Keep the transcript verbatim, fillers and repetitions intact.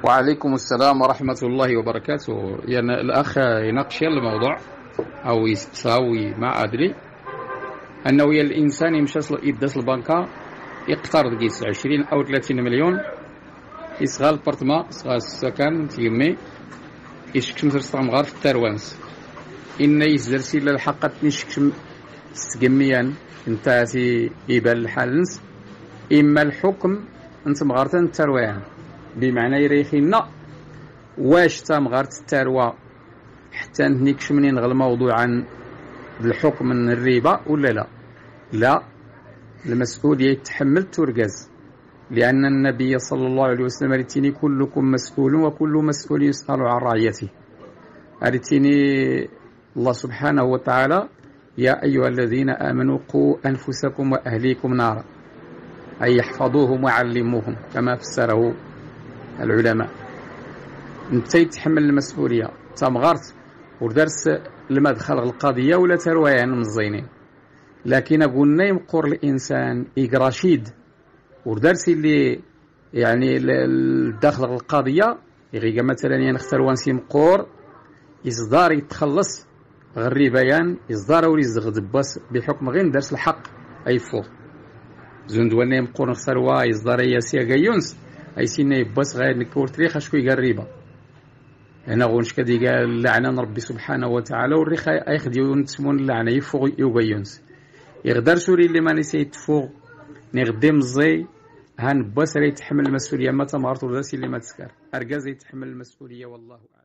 وعليكم السلام ورحمة الله وبركاته. يعني الأخ يناقش الموضوع أو يساوي ما أدري أنه يا الإنسان يمشي يدس البنكة يقترض قيس عشرين أو ثلاثين مليون يسغى البرتما يسغى السكن تيمي يشكشم ترسطام غار في التروانس إن يسدر سيلا الحقة نشكشم استقميا انتاتي يبال الحالنس إما الحكم انت مغارتن التروان بمعنى يريخينا واش تمغارت التروى حتى نكش منين غير الموضوع عن الحكم من الربا ولا لا لا المسؤولية يتحمل ترجز، لأن النبي صلى الله عليه وسلم أريتني كلكم مسؤول وكل مسؤول يسأل عن رعيته. أريتني الله سبحانه وتعالى يا أيها الذين آمنوا قوا أنفسكم وأهليكم نارا، أي يحفظوهم وعلموهم كما فسره العلماء. انت يتحمل المسؤولية تمغرت ودرس المدخل القضية ولا ترويان من الزينين، لكن قلنا يمقر الإنسان إقراشيد ودرس اللي يعني الداخل القضية يغيق مثلا ينختار وانسي مقور إصدار يتخلص غير بيان إصدار وريزغد بس بحكم غير درس الحق أي فوق زندوانا يمقور نختار وا إصدار ياسيا غيونس أي سينا يبس غير نكور تريخ شكو يقريبا هنا غونش كدي قال لعنة ربي سبحانه وتعالى والريخ أيخديون تسمون اللعنة يفوق يوغيونس يغدر سوري اللي ما نسي يتفوق نغدم زي هان بس راه يتحمل المسؤولية ما تمارتو درسي اللي ما تسكر أرجاز يتحمل المسؤولية والله أعلم.